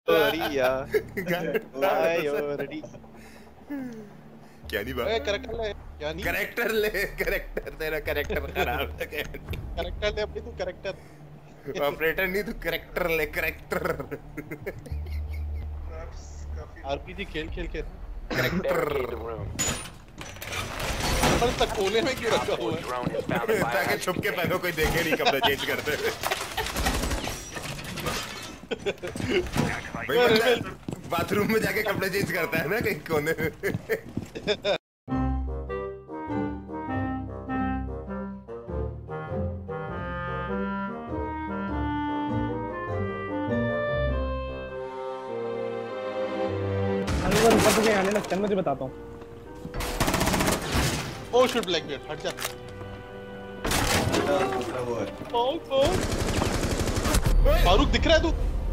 ओरिया ओरिया क्या नहीं बात? करेक्टर ले क्या नहीं? करेक्टर तेरा करेक्टर खराब है। करेक्टर ले अपनी तू करेक्टर ऑपरेटर नहीं तू करेक्टर ले करेक्टर। आरपीजी खेल खेल के करेक्टर पर तक कोने में क्यों रखा हुआ है? ताकि छुप के पहनो कोई देखे नहीं कपड़े चेंज करते। भाई बाथरूम में जाके कपड़े चेंज करता है ना कहीं कोने में। ऊपर से आने लगता है, मैं तुझे बताता हूँ। ओह शिट ब्लैकबीयर्ड हट जा। फारूक दिख रहा है तू?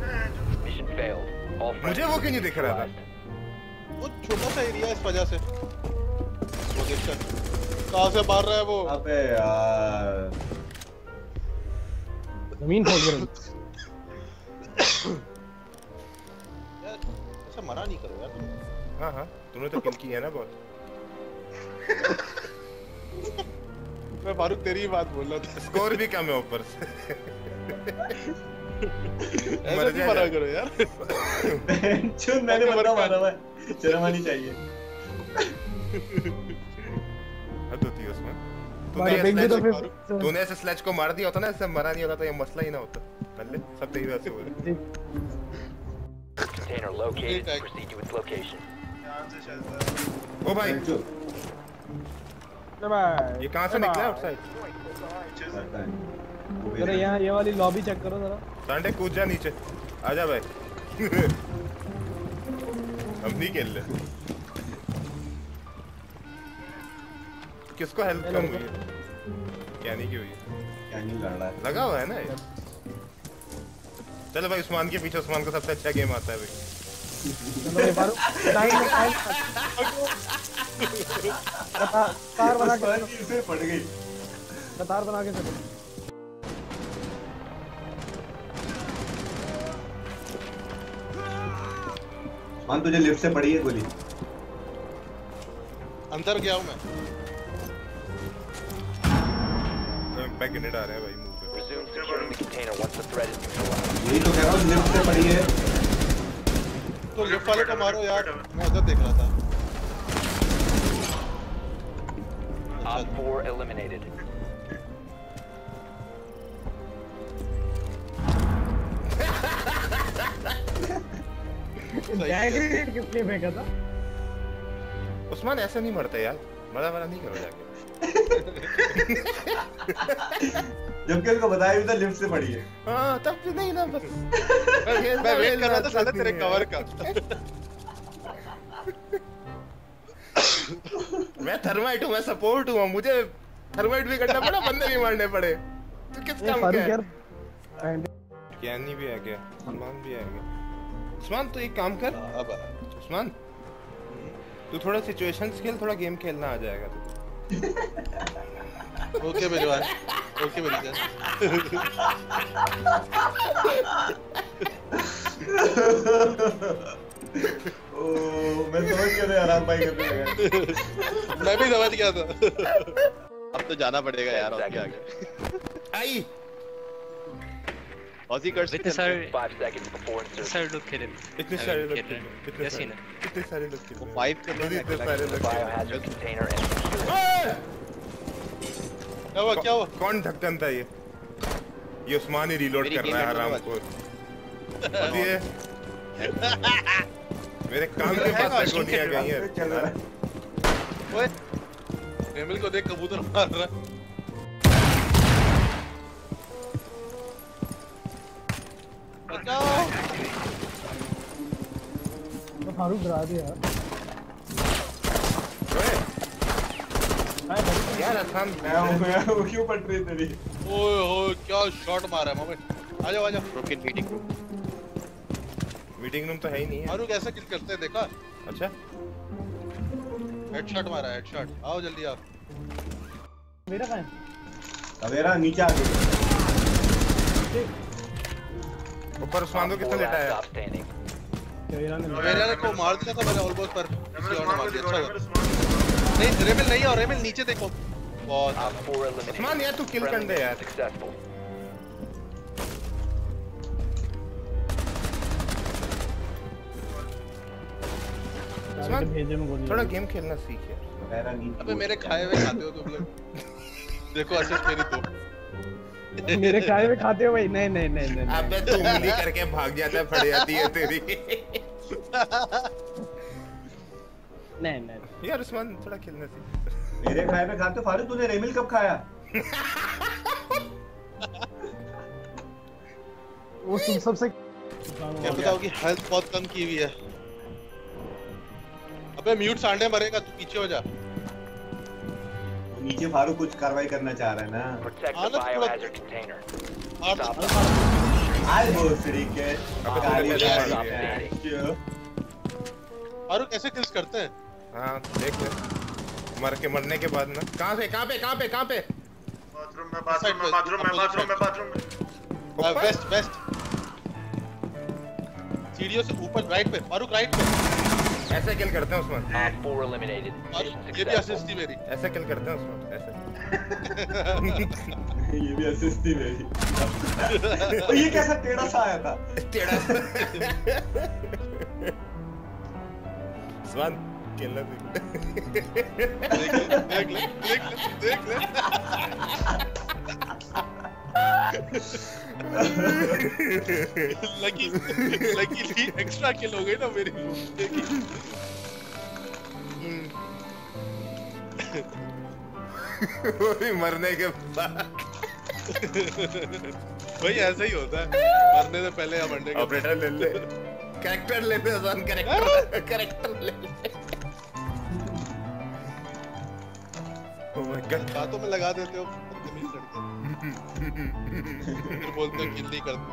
मुझे वो क्यों नहीं दिख रहा था? वो छोटा सा एरिया इस वजह से। वो देखता कहाँ से मार रहा है वो? अबे यार जमीन खोल कर यार ऐसा मरा नहीं करो यार तुम। हाँ हाँ तूने तो किल की है ना बहुत। मैं फारूक तेरी ही बात बोल रहा था। स्कोर भी कम है ऊपर से। ऐसा नहीं मरा करो यार। चुन मैंने बंदा मारा हुआ है, शर्म आनी चाहिए। हद होती है उसमें। तूने ऐसे स्लेज को मार दिया होता ना, ऐसे मरा नहीं होता तो ये मसला ही ना होता। पहले सब तेरी वजह से हुआ। Container located. Proceed to its location. ओ भाई ये कहाँ से निकला आउटसाइड? अरे यहाँ ये वाली लॉबी चेक करो जरा। सांडे कूद जा नीचे, आजा भाई। हम नहीं खेल रहे। किसको हेल्प कम हुई है? क्या नहीं की हुई है? क्या नहीं लड़ रहा है? लगा हुआ है ना ये। चलो भाई उस्मान के पीछे, उस्मान को सबसे अच्छा गेम आता है भाई। चलो ये फारूक तार बना के इसे पड़ गई। तार बना के चलो। मान तुझे लिफ्ट से पड़ी है गोली। अंदर गया हूँ मैं। बैक ग्रेनेड आ रहा है भाई मुंह पे। Resume securing the container once the threat is neutralized. यही तो कह रहा हूँ लिफ्ट से पड़ी है। तो लिफ्ट वाले को मारो यार, मैं उधर देख रहा था। Op 4 eliminated. ग्रेनेड किस लिए फेंका था? उस्मान ऐसा नहीं मरता यार, मरा नहीं करो जाके। जबकि उसको बताया भी था लिफ्ट से पड़ी है। हाँ तब भी नहीं ना बस। मैं वेट कर रहा था साले तेरे कवर का। मैं थर्माइट हूँ, मैं सपोर्ट हूँ, मुझे थर्माइट भी करना पड़ा, बंदे भी मारने पड़े। तू किस काम का है? ज्ञानी भी आ गया, सलमान भी आ गया। उस्मान तू एक काम कर। उस्मान तू थोड़ा सिचुएशंस खेल, थोड़ा गेम खेलना आ जाएगा तुझे। ओके मेजबान, ओके मेरी जान। मैं समझ गया था आराम भाई करने लगा। मैं भी समझ गया था। अब तो जाना पड़ेगा यार और क्या आगे। आई औसी कर इतने सारे 5 seconds before सारे लोग खेल रहे हैं। इतने सारे लोग खेल रहे हैं। कैसे ना? इतने सारे लोग खेल रहे हैं। 5 करने में इतने सारे लोग खेल रहे हैं। biohazard container and secure. क्या हुआ? कौन ढक्कन था ये? ये उस्मान ही रीलोड कर रहा है हराम को। ये मेरे कान के पास तक गोलियां गई हैं। ओए एमिल को देख कबूतर मार रहा है। बचाओ। तो फारूक डरा दिया यार आसान मैं वो क्यों पट रही तेरी? ओए ओए क्या शॉट मारा है मामे। आ जाओ रॉकेट मीटिंग रूम तो है ही नहीं है। फारूक ऐसा किल करते हैं देखा? अच्छा हेडशॉट मारा है, हेडशॉट। आओ जल्दी आओ। मेरा कहां है? मेरा नीचे आ गया। ऊपर उस्मान को किसने लेटा है? वेरा ने वेरा को मार दिया था मैंने ऑलमोस्ट, पर किसी और ने मार दिया। अच्छा हुआ। नहीं रेमिल नहीं, और रेमिल नीचे देखो। बहुत Op 4 eliminated. उस्मान यार तू किल कर दे यार। Successful. उस्मान भेजे में गोली थोड़ा गेम खेलना सीख यार। मेरा नहीं। अबे मेरे खाए हुए खाते हो तुम लोग। देखो असिस्ट मेरी तो। मेरे खाए में खाते हो भाई? नहीं नहीं नहीं नहीं अबे तू उंगली करके भाग जाता है, फट जाती है तेरी। नहीं नहीं यार उस्मान थोड़ा खेलना सीख। मेरे खाए में खाते हो फारूक, तूने रेमिल कब खाया? वो तुम सबसे क्या बताओ कि हेल्थ बहुत कम की हुई है। अबे म्यूट सांडे मरेगा, तू पीछे हो जा। नीचे फारूक कुछ कार्रवाई करना चाह रहा है ना। Protect the Honest biohazard container. Stop the आज भोसड़ी के काली तूने गाड़ी stop है। standing. क्यों? और कैसे किल्स करते हैं? हाँ देख ले, मरने के बाद ना। कहाँ पे? बाथरूम में वेस्ट वेस्ट सीढ़ियों से ऊपर राइट पे, फारूक राइट पे। ऐसे किल करते हैं उस्मान। Op 4 eliminated. और Mission ये भी successful. असिस्ट थी मेरी। ऐसे किल करते हैं उस्मान, ऐसे। ये भी असिस्ट थी मेरी। और ये कैसा टेढ़ा सा आया था? टेढ़ा उस्मान खेलना सीख। देख ले। लकीली एक्स्ट्रा किल हो गई ना मेरी। वो भी मरने के बाद। भाई ऐसा ही होता है, मरने से पहले या मरने के ऑपरेटर ले ले, कैरेक्टर ले ले उस्मान, कैरेक्टर ले ले। Oh my God. बातों में लगा देते हो, बदतमीज लड़के। फिर बोलते हो किल नहीं करते।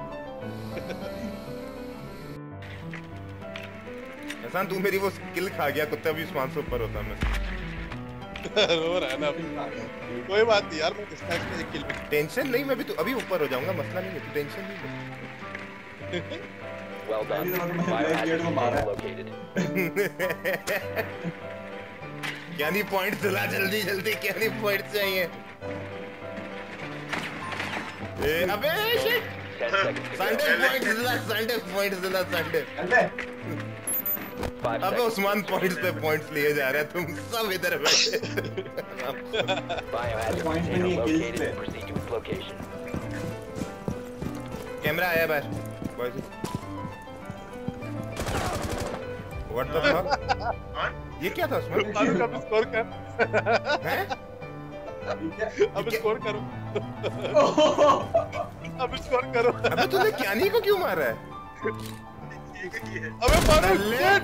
एहसान तू मेरी वो स्किल खा गया, कुत्ता भी उस्मान से ऊपर होता मैं। रो रहा है ना अभी। कोई बात नहीं यार, मैं इस मैच में एक किल भी। टेंशन नहीं, मैं भी तो अभी ऊपर हो जाऊंगा, मसला नहीं है, तू टेंशन नहीं ले। Well done. पहली दफा तो मैंने Biohazard ब्लैक गेट को मारा container है। located. क्या नहीं पॉइंट दिला, जल्दी क्या नहीं पॉइंट चाहिए। अबे shit, 10 seconds to Sunday go. Points दिला संडे। अबे 5 अबे seconds. उस्मान पॉइंट्स पे पॉइंट्स लिए जा रहे हैं, तुम सब इधर बैठे। Biohazard Point container नहीं है, kills located. पे। Proceed to its location. Camera आया बाहर, बॉयज। What the fuck? ये क्या था उस्मान? फारूक अब स्कोर कर। हैं? अब स्कोर करो। अब स्कोर करो। अबे तूने क्यानी को क्यों मारा है? अबे फारूक शिट।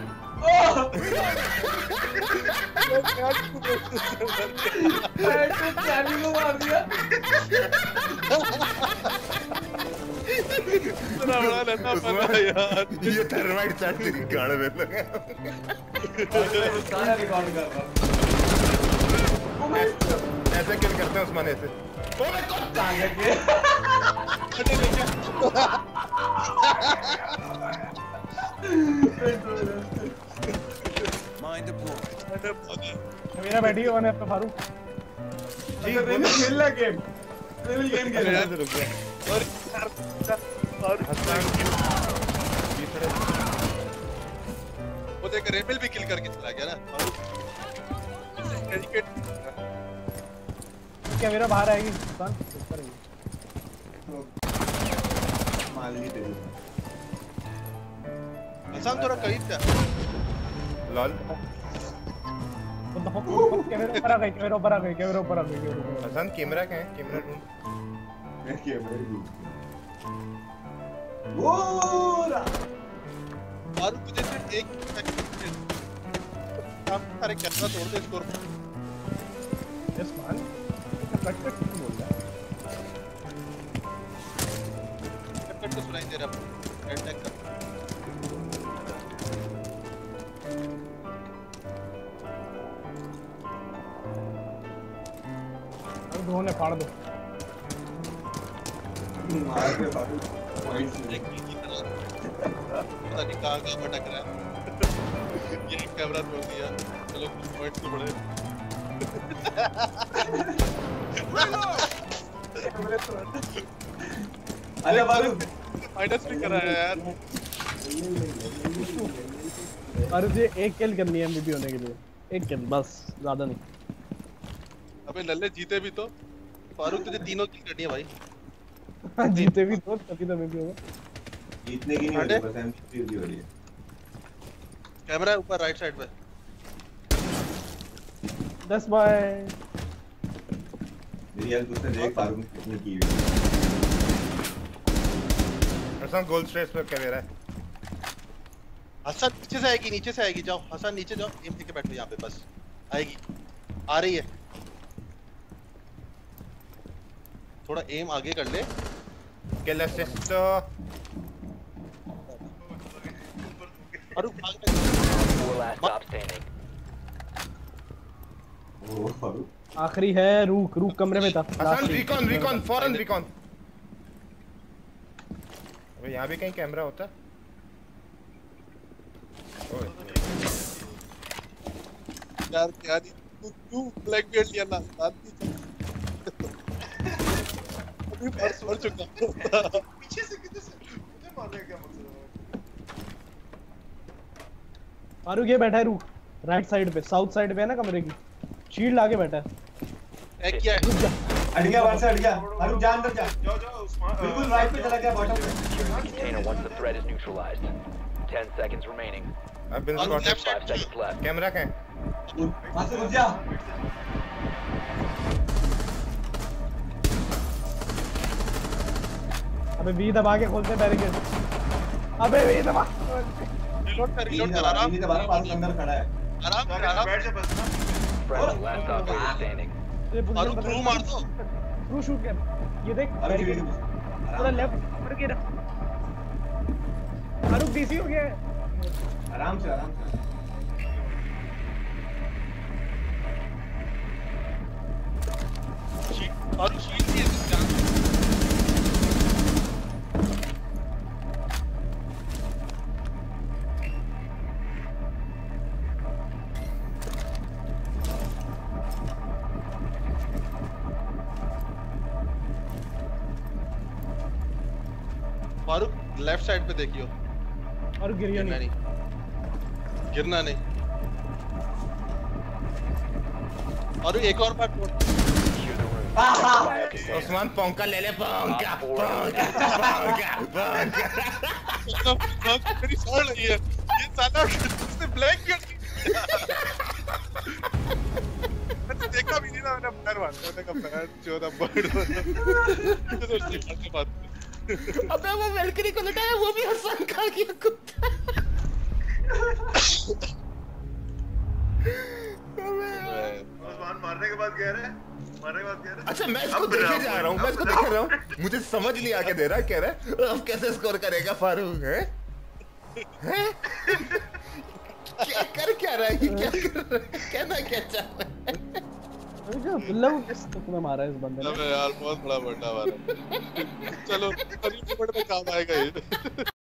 तो चाबी को मार दिया। इतना बड़ा लता पड़ा यार। ये थर्माइट चाट तेरी गाड़ में लगा। सारा रिकॉर्ड कर रहा। ऐसे किल करते हैं उस्मान ऐसे। कहाँ गए? मेरा बैठी है अपना फारूक। जी रेमिल खेल रहा गेम। रेमिल गेम खेल रहा है। रुक गया। और हसन वो देख रेमिल भी किल करके चला गया ना। डेडिकेट क्या मेरा बाहर आएगी दुकान ऊपर है। मान ली तेरी। इंसान थोड़ा करीब था। लॉल। कैमरा ऊपर आ गई, कैमरा ऊपर आ गई। हसन कैमरा क्या है? कैमरा ढूंढ। मैं कैमरा ही ढूंढ। वो और तुझे सिर्फ एक काम सारे कैमरा तोड़ दे स्कोर। यस मान कट क्यों बोल रहा है? कट तो सुनाई दे रहा है। अटैक कर। दो ने फाड़ दो। मार के फारूक पॉइंट्स ले। left. पता नहीं कहाँ भटक रहा है। ये कैमरा तोड़ दिया। चलो पॉइंट तो बढ़े। अरे बारू माइनस भी करा है यार। अरे ये एक किल करनी है एमवीपी होने के लिए, एक किल बस, ज्यादा नहीं। अबे लल्ले जीते भी तो फारूक तुझे तीनों किल करनी है भाई। जीते भी तो तभी तो एमवीपी होगा। जीतने की नहीं होती, बस एमवीपी हो रही है। कैमरा ऊपर राइट साइड पे। 10 बाय। मेरी हेल्प उसने देख फारूक ने कितनी की हुई है। हसन गोल्ड स्ट्रेस पे क्या दे रहा है? हसन नीचे से आएगी, नीचे से आएगी। जाओ हसन नीचे जाओ, एम लेके बैठो यहाँ पे बस। आएगी, आ रही है। थोड़ा एम आगे कर ले। किल असिस्ट। फारूक भाग ले। 4 last stop standing. ओ फारूक आखिरी है रूक, रूक कमरे में था। हसन रिकॉन, रिकॉन फौरन रिकॉन। अबे यहाँ भी कहीं कैमरा होता? ओए यार क्या नहीं तू ब्लैक बेल्ट लिया ना अभी मर चुका। पीछे से किधर से मुझे मार रहे हैं क्या मतलब? फारूक ये बैठा है रूक, राइट साइड पे, साउथ साइड पे है ना कमरे की, शील्ड आगे बैठा है। क्या है? अड़ गया, वहां से अड़ गया। फारूक जा अंदर जा। जाओ जाओ उस्मान। बिल्कुल राइट पे चला गया, बॉटम पे। Container once the threat is neutralized. 10 seconds remaining. I've been spotted. 5 seconds left. Camera कहाँ है? वहां से घुस जा। अबे वी दबा के खोलते बैरिकेड। अबे वी दबा। रिलोड कर आराम नहीं दबा रहा, फारूक अंदर खड़ा है। आराम जाके बैठ जा बस ना। Friendly last operator standing. Farooq throw मार दो। थ्रू शूट कर। ये देख अरे बैरिकेड पूरा लेफ्ट पकड़ के रख। फारूक डीसी हो गया है। आराम से आराम से। फारूक शील्ड भी है जान। फारूक लेफ्ट साइड पे देखियो। और गिरिया गिरना नहीं, गिरना नहीं। और एक और बार Secure the room. उस्मान पोंका ले ले, पोंका पोंका पोंका। मेरी सड़ रही है। ये साला उसने ब्लैक बेल्ट मैंने देखा भी नहीं ना, मैंने पैर मारा, मैंने कहा पैर 14 बर्ड बात। अबे वो वेलकरी को लटाया, वो भी हसन खा गया कुत्ता। उस्मान मारने के बाद कह रहे हैं, मारने के बाद कह रहे हैं। अच्छा मैं इसको देखे जा रहा हूँ, मैं इसको देख रहा हूँ, मुझे समझ नहीं आके दे रहा, कह रहा है अब कैसे स्कोर करेगा फारूक, हैं? हैं? क्या कर क्या रहा है, ये क्या कर रहा है, कहना क्या चाह रहा है? मतलब किस तुमने मारा है इस बंदे ने? अबे यार बहुत बड़ा बंदा मारा। चलो अगली मिनट में काम आएगा ये।